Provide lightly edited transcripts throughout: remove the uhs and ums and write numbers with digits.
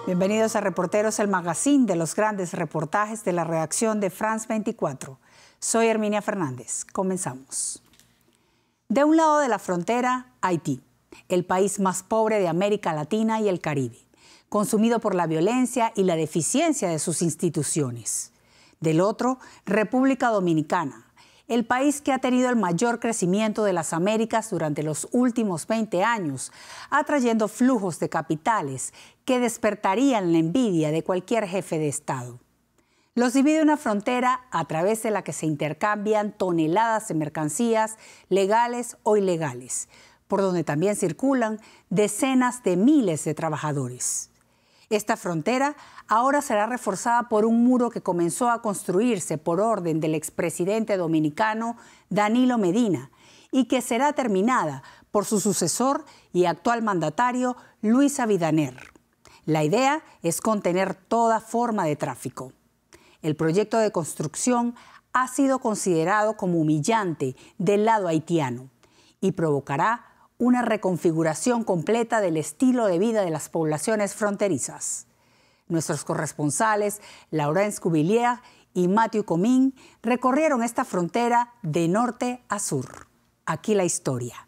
Bienvenidos a Reporteros, el magazine de los grandes reportajes de la redacción de France 24. Soy Herminia Fernández. Comenzamos. De un lado de la frontera, Haití, el país más pobre de América Latina y el Caribe, consumido por la violencia y la deficiencia de sus instituciones. Del otro, República Dominicana, el país que ha tenido el mayor crecimiento de las Américas durante los últimos 20 años, atrayendo flujos de capitales que despertarían la envidia de cualquier jefe de Estado. Los divide una frontera a través de la que se intercambian toneladas de mercancías legales o ilegales, por donde también circulan decenas de miles de trabajadores. Esta frontera ahora será reforzada por un muro que comenzó a construirse por orden del expresidente dominicano Danilo Medina y que será terminada por su sucesor y actual mandatario Luis Abinader. La idea es contener toda forma de tráfico. El proyecto de construcción ha sido considerado como humillante del lado haitiano y provocará una reconfiguración completa del estilo de vida de las poblaciones fronterizas. Nuestros corresponsales, Laurence Cuvillier y Mathieu Comín, recorrieron esta frontera de norte a sur. Aquí la historia.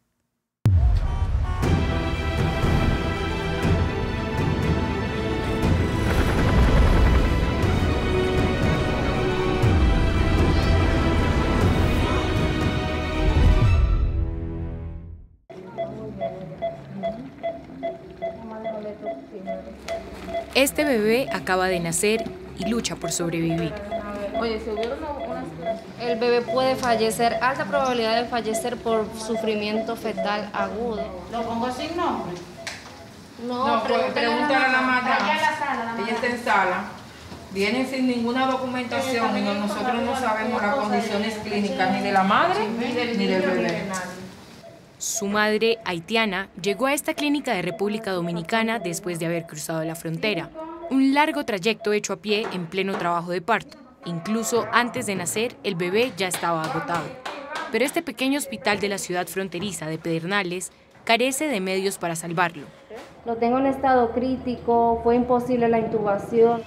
Este bebé acaba de nacer y lucha por sobrevivir. Oye, si hubiera el bebé puede fallecer, alta probabilidad de fallecer por sufrimiento fetal agudo. ¿Lo pongo sin nombre? No, pregúntale a la madre. Ella está en sala. Vienen sin ninguna documentación y nosotros no sabemos las condiciones clínicas ni de la madre ni del bebé. Su madre, haitiana, llegó a esta clínica de República Dominicana después de haber cruzado la frontera. Un largo trayecto hecho a pie en pleno trabajo de parto. Incluso antes de nacer, el bebé ya estaba agotado. Pero este pequeño hospital de la ciudad fronteriza de Pedernales carece de medios para salvarlo. Lo tengo en estado crítico, fue imposible la intubación.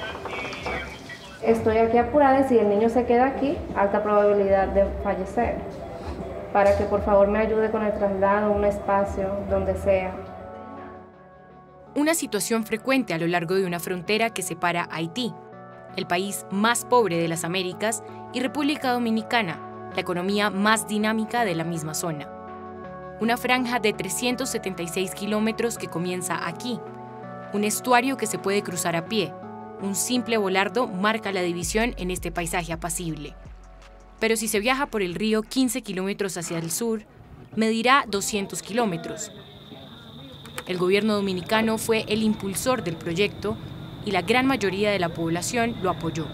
Estoy aquí apurada y si el niño se queda aquí, alta probabilidad de fallecer. Para que por favor me ayude con el traslado, un espacio, donde sea. Una situación frecuente a lo largo de una frontera que separa Haití, el país más pobre de las Américas, y República Dominicana, la economía más dinámica de la misma zona. Una franja de 376 kilómetros que comienza aquí, un estuario que se puede cruzar a pie, un simple volardo marca la división en este paisaje apacible. Pero si se viaja por el río 15 kilómetros hacia el sur, medirá 200 kilómetros. El gobierno dominicano fue el impulsor del proyecto y la gran mayoría de la población lo apoyó.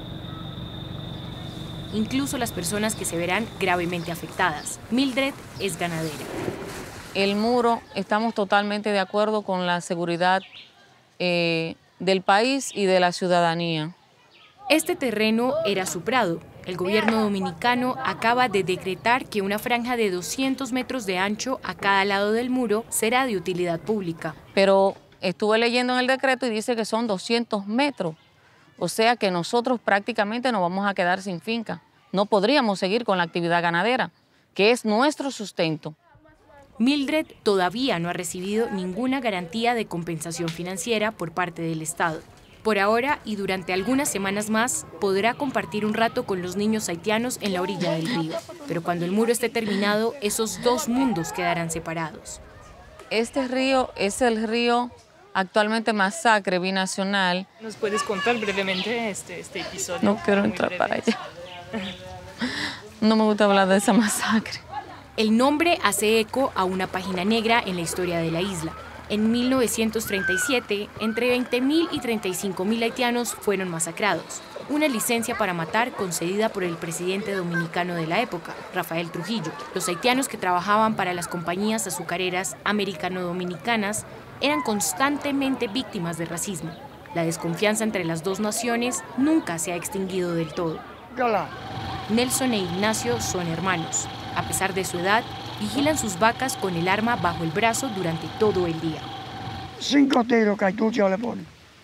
Incluso las personas que se verán gravemente afectadas. Mildred es ganadera. El muro, estamos totalmente de acuerdo con la seguridad del país y de la ciudadanía. Este terreno era su prado. El gobierno dominicano acaba de decretar que una franja de 200 metros de ancho a cada lado del muro será de utilidad pública. Pero estuve leyendo en el decreto y dice que son 200 metros. O sea que nosotros prácticamente nos vamos a quedar sin finca. No podríamos seguir con la actividad ganadera, que es nuestro sustento. Mildred todavía no ha recibido ninguna garantía de compensación financiera por parte del Estado. Por ahora y durante algunas semanas más, podrá compartir un rato con los niños haitianos en la orilla del río. Pero cuando el muro esté terminado, esos dos mundos quedarán separados. Este río es el río actualmente Masacre binacional. ¿Nos puedes contar brevemente este episodio? No quiero entrar para allá. No me gusta hablar de esa masacre. El nombre hace eco a una página negra en la historia de la isla. En 1937, entre 20.000 y 35.000 haitianos fueron masacrados. Una licencia para matar concedida por el presidente dominicano de la época, Rafael Trujillo. Los haitianos que trabajaban para las compañías azucareras americano-dominicanas eran constantemente víctimas de racismo. La desconfianza entre las dos naciones nunca se ha extinguido del todo. Nelson e Ignacio son hermanos. A pesar de su edad, vigilan sus vacas con el arma bajo el brazo durante todo el día. 5 tiros cartucho le ponen.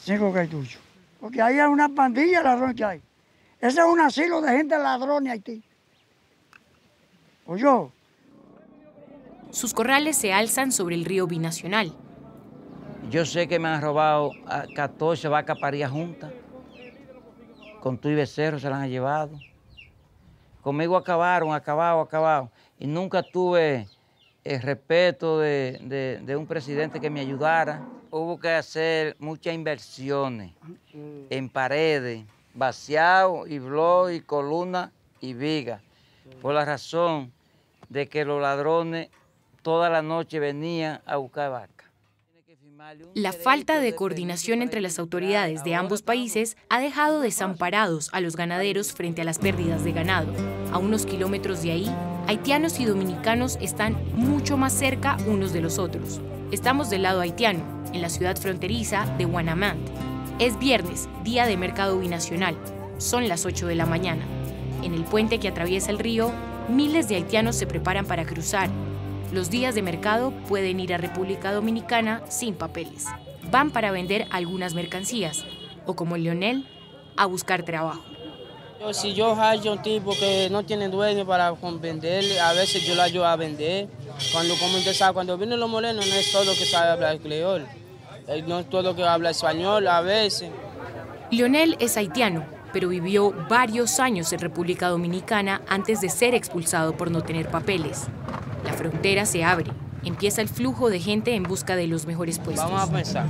5 cartuchos. Porque ahí hay una pandilla de ladrones que hay. Ese es un asilo de gente ladrona en Haití. ¿Oyó? Sus corrales se alzan sobre el río binacional. Yo sé que me han robado a 14 vacas paridas juntas. Con tu y becerro se las han llevado. Conmigo acabado. Y nunca tuve el respeto de un presidente que me ayudara. Hubo que hacer muchas inversiones en paredes, vaciado y bloc y columna y viga. Por la razón de que los ladrones toda la noche venían a buscar vacas. La falta de coordinación entre las autoridades de ambos países ha dejado desamparados a los ganaderos frente a las pérdidas de ganado. A unos kilómetros de ahí, haitianos y dominicanos están mucho más cerca unos de los otros. Estamos del lado haitiano, en la ciudad fronteriza de Ouanaminthe. Es viernes, día de mercado binacional. Son las 8 de la mañana. En el puente que atraviesa el río, miles de haitianos se preparan para cruzar. Los días de mercado pueden ir a República Dominicana sin papeles. Van para vender algunas mercancías, o como Leonel, a buscar trabajo. Si yo hallo un tipo que no tiene dueño para venderle, a veces yo lo ayudo a vender. Cuando vienen los morenos, no es todo que sabe hablar creol, no es todo que habla español a veces. Leonel es haitiano, pero vivió varios años en República Dominicana antes de ser expulsado por no tener papeles. La frontera se abre, empieza el flujo de gente en busca de los mejores puestos. Vamos a pensar.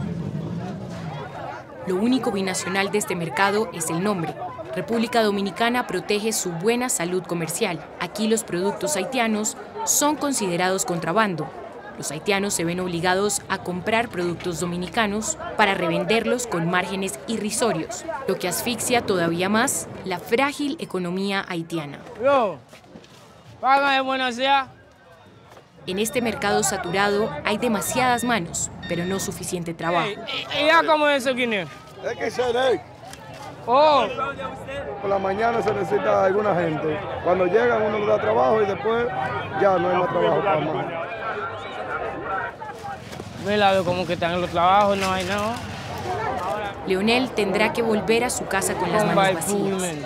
Lo único binacional de este mercado es el nombre. República Dominicana protege su buena salud comercial. Aquí los productos haitianos son considerados contrabando. Los haitianos se ven obligados a comprar productos dominicanos para revenderlos con márgenes irrisorios, lo que asfixia todavía más la frágil economía haitiana. Págame, buenos días. En este mercado saturado hay demasiadas manos, pero no suficiente trabajo. ¿Y ya cómo es eso, quién es? Es que se lee. Oh. Por la mañana se necesita alguna gente. Cuando llegan uno le da trabajo y después ya no hay más trabajo para más. Velado como que están en los trabajos, no hay nada. Leonel tendrá que volver a su casa con las manos vacías.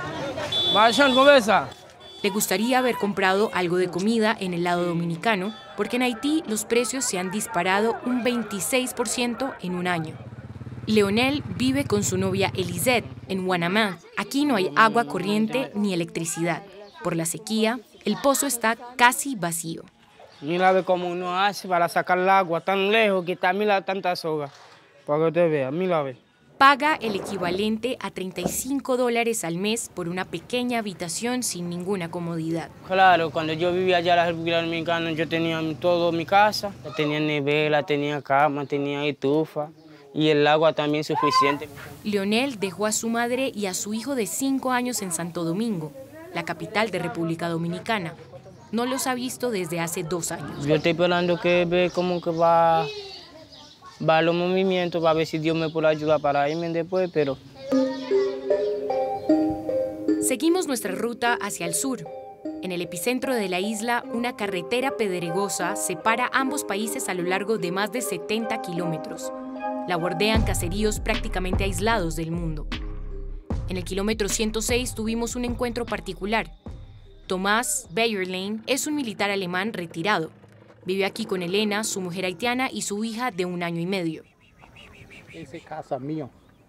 Le gustaría haber comprado algo de comida en el lado dominicano, porque en Haití los precios se han disparado un 26% en un año. Leonel vive con su novia Elisette en Ouanaminthe. Aquí no hay agua corriente ni electricidad. Por la sequía, el pozo está casi vacío. Mira cómo uno hace para sacar el agua tan lejos que está, mira tanta soga. Para que usted vea, mira. Paga el equivalente a $35 al mes por una pequeña habitación sin ninguna comodidad. Claro, cuando yo vivía allá en la República Dominicana, yo tenía todo mi casa. Tenía nevera, tenía cama, tenía estufa y el agua también suficiente. Leonel dejó a su madre y a su hijo de 5 años en Santo Domingo, la capital de República Dominicana. No los ha visto desde hace 2 años. Yo estoy esperando que ve cómo que va los movimientos, para ver si Dios me puede ayudar para irme después, pero... Seguimos nuestra ruta hacia el sur. En el epicentro de la isla, una carretera pedregosa separa ambos países a lo largo de más de 70 kilómetros. La bordean caseríos prácticamente aislados del mundo. En el kilómetro 106 tuvimos un encuentro particular. Tomás Bayerlein es un militar alemán retirado. Vive aquí con Elena, su mujer haitiana, y su hija de 1 año y medio. Esa es casa mío.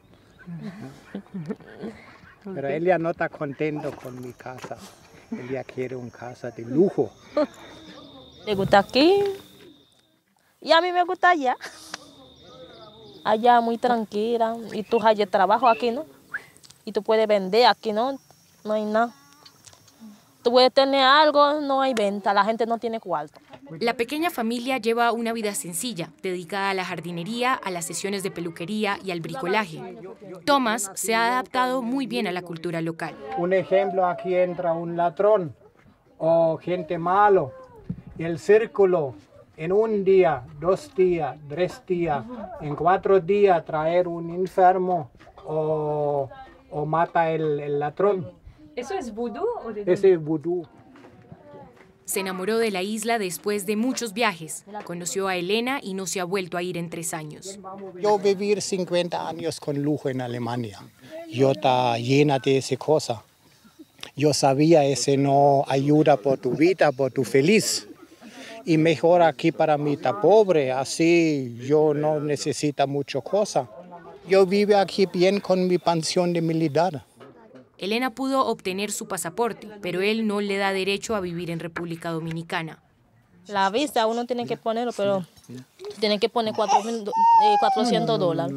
Pero él ya no está contento con mi casa. Él ya quiere una casa de lujo. ¿Te gusta aquí? Y a mí me gusta allá. Allá muy tranquila. Y tú hay trabajo aquí, ¿no? Y tú puedes vender aquí, ¿no? No hay nada. Tú puedes tener algo, no hay venta, la gente no tiene cuarto. La pequeña familia lleva una vida sencilla, dedicada a la jardinería, a las sesiones de peluquería y al bricolaje. Tomás se ha adaptado muy bien a la cultura local. Un ejemplo, aquí entra un ladrón o gente malo. Y el círculo, en 1 día, 2 días, 3 días, en 4 días traer un enfermo o mata el ladrón. ¿Eso es vudú? Ese es vudú. Se enamoró de la isla después de muchos viajes. Conoció a Elena y no se ha vuelto a ir en 3 años. Yo vivir 50 años con lujo en Alemania. Yo estaba llena de esa cosa. Yo sabía ese no ayuda por tu vida, por tu feliz. Y mejor aquí para mí está pobre, así yo no necesito muchas cosas. Yo vivo aquí bien con mi pensión de militar. Elena pudo obtener su pasaporte, pero él no le da derecho a vivir en República Dominicana. La visa uno tiene que ponerlo, pero tiene que poner $400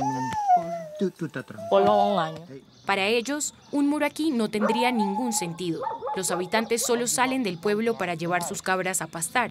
por 1 año. Para ellos, un muro aquí no tendría ningún sentido. Los habitantes solo salen del pueblo para llevar sus cabras a pastar.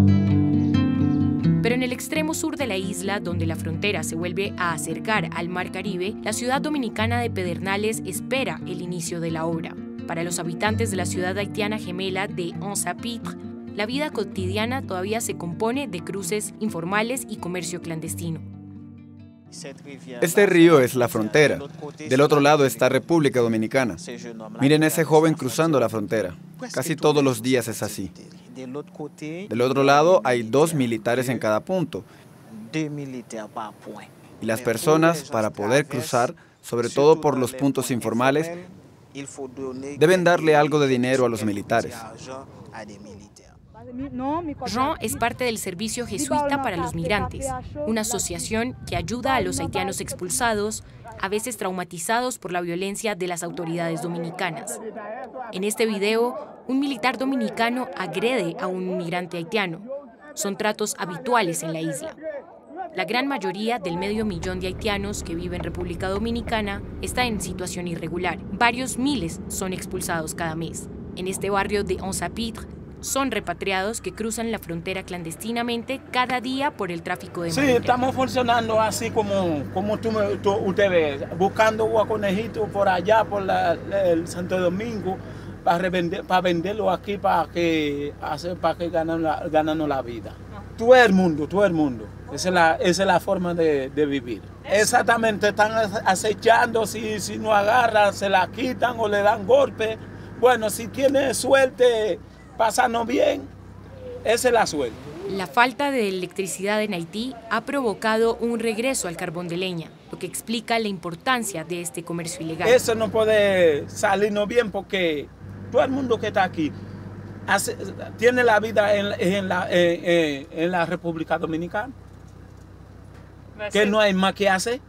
Pero en el extremo sur de la isla, donde la frontera se vuelve a acercar al Mar Caribe, la ciudad dominicana de Pedernales espera el inicio de la obra. Para los habitantes de la ciudad haitiana gemela de Anse-à-Pitre, la vida cotidiana todavía se compone de cruces informales y comercio clandestino. Este río es la frontera. Del otro lado está República Dominicana. Miren a ese joven cruzando la frontera. Casi todos los días es así. Del otro lado hay 2 militares en cada punto. Y las personas, para poder cruzar, sobre todo por los puntos informales, deben darle algo de dinero a los militares. Jean es parte del Servicio Jesuita para los Migrantes, una asociación que ayuda a los haitianos expulsados, a veces traumatizados por la violencia de las autoridades dominicanas. En este video, un militar dominicano agrede a un migrante haitiano. Son tratos habituales en la isla. La gran mayoría del medio millón de haitianos que viven en República Dominicana está en situación irregular. Varios miles son expulsados cada mes. En este barrio de Anse-à-Pitre, son repatriados que cruzan la frontera clandestinamente cada día por el tráfico de madera. Sí, estamos funcionando así como usted ve, buscando guaconejitos por allá, por el Santo Domingo, para venderlo aquí, para que ganen la vida. Todo el mundo. Esa es la forma de vivir. Exactamente, están acechando, si no agarran, se la quitan o le dan golpe. Bueno, si tiene suerte, pasando bien, esa es la suerte. La falta de electricidad en Haití ha provocado un regreso al carbón de leña, lo que explica la importancia de este comercio ilegal. Eso no puede salirnos bien porque todo el mundo que está aquí tiene la vida en la República Dominicana, que no hay más que hacer.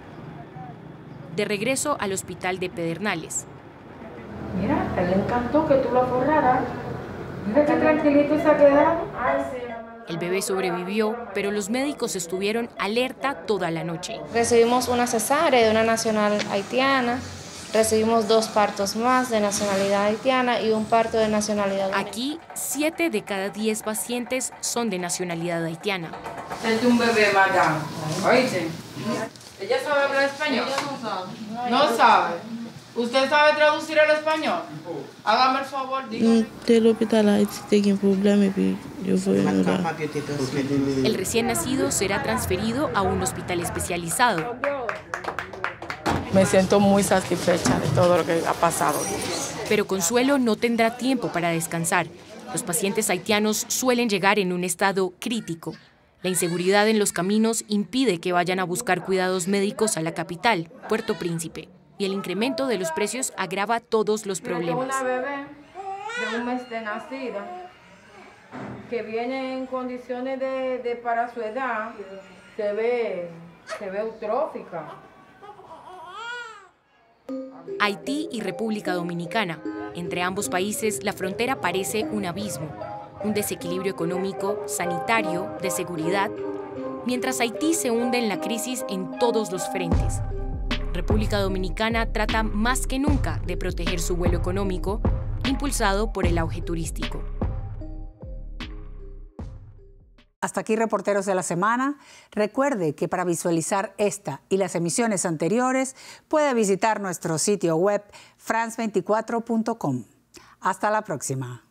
De regreso al hospital de Pedernales. Mira, a él le encantó que tú lo forraras. Mira qué tranquilito se ha quedado. El bebé sobrevivió, pero los médicos estuvieron alerta toda la noche. Recibimos una cesárea de una nacional haitiana, recibimos 2 partos más de nacionalidad haitiana y un parto de nacionalidad dominicana. Aquí, 7 de cada 10 pacientes son de nacionalidad haitiana. Este es un bebé, madame. ¿Oíste? ¿Ella sabe hablar español? Ella no sabe. ¿Usted sabe traducir al español? Hágame el favor, dígame. Del hospital Haití tiene un problema y yo voy a morar. El recién nacido será transferido a un hospital especializado. Me siento muy satisfecha de todo lo que ha pasado. Pero Consuelo no tendrá tiempo para descansar. Los pacientes haitianos suelen llegar en un estado crítico. La inseguridad en los caminos impide que vayan a buscar cuidados médicos a la capital, Puerto Príncipe. Y el incremento de los precios agrava todos los problemas. Una bebé de 1 mes de nacida, que viene en condiciones para su edad, se ve eutrófica. Haití y República Dominicana. Entre ambos países, la frontera parece un abismo, un desequilibrio económico, sanitario, de seguridad, mientras Haití se hunde en la crisis en todos los frentes. República Dominicana trata más que nunca de proteger su vuelo económico, impulsado por el auge turístico. Hasta aquí Reporteros de la Semana. Recuerde que para visualizar esta y las emisiones anteriores puede visitar nuestro sitio web france24.com. Hasta la próxima.